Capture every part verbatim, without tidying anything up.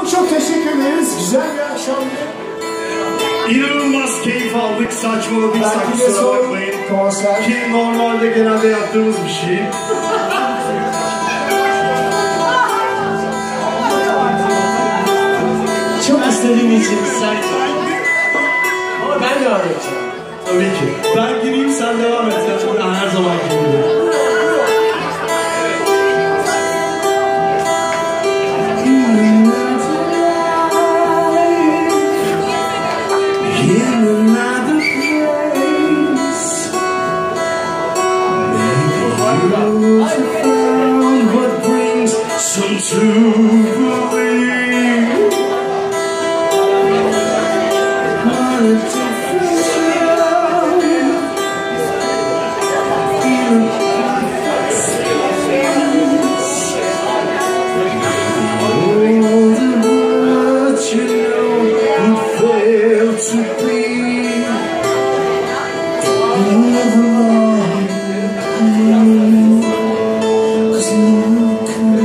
Çok çok teşekkür ederiz. Güzel bir akşamdı. İnanılmaz keyif aldık. Saçmaladık. Belki de son konser. Ki normalde genelde yaptığımız bir şey. Çok istediğim için sen. Ama ben devam edeceğim. Tabii ki. Ben gireyim, sen devam et. Yani her zaman gibi. To believe what a difference in all the words you know you fail to be. Never mind, cause no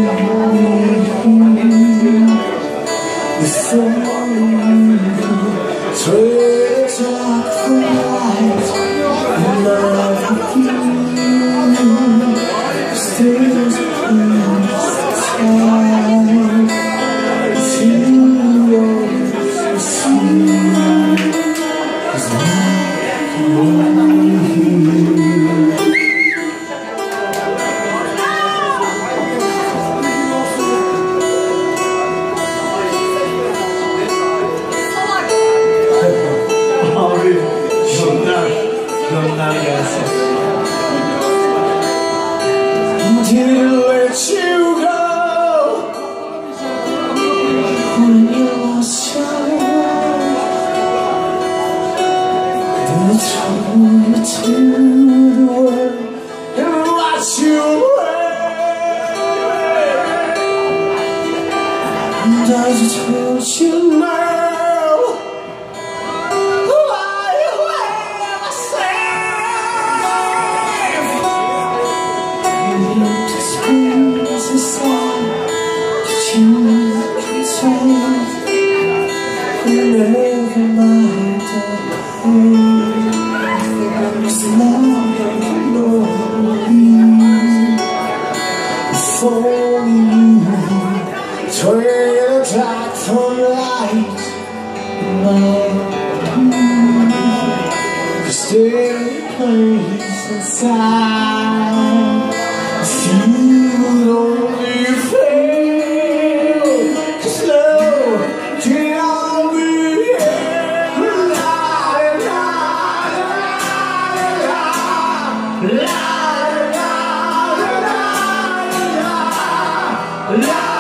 didn't let you go when you lost your way. They told you to the world and watch you away. And I just want you to know. Turn the dark from light. Stay in place inside. You only fail, 'cause love can't be here. La la la la la la la.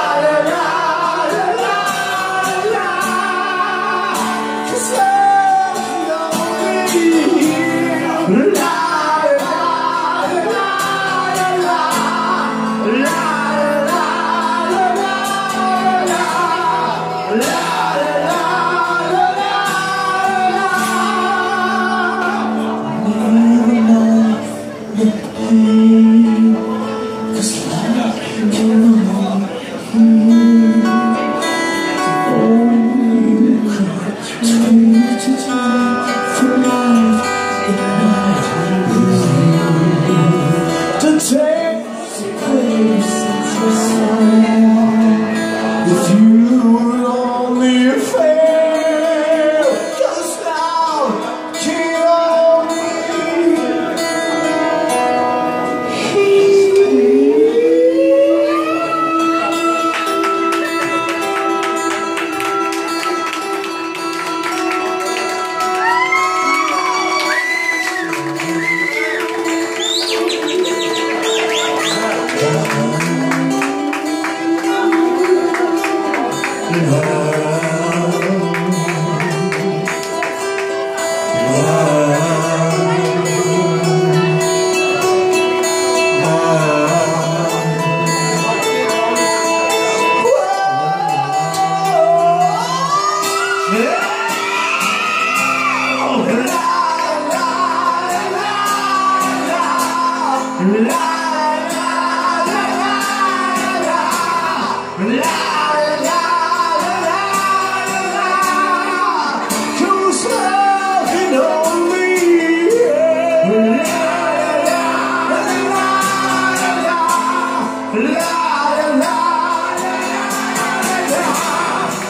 If you would only fail, 'cause now can't La la la la la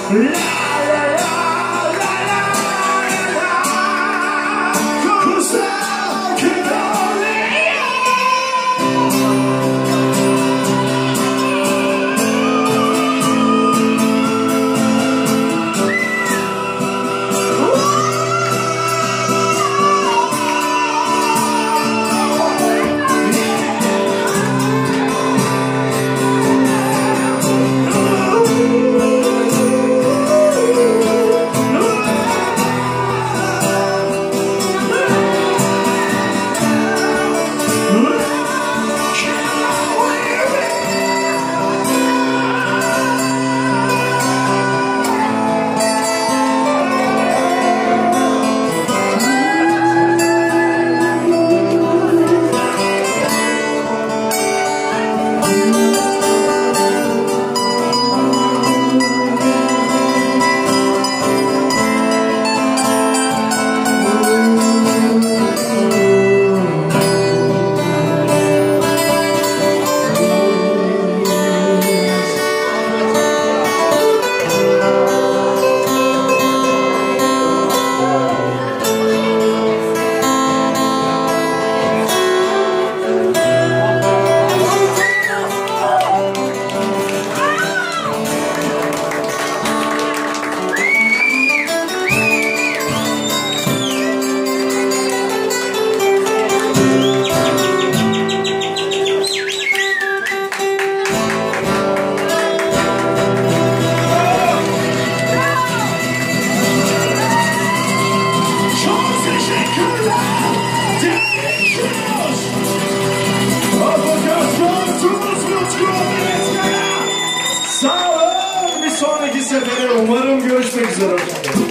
Sağ olun. Bir sonraki sefere umarım görüşmek üzere.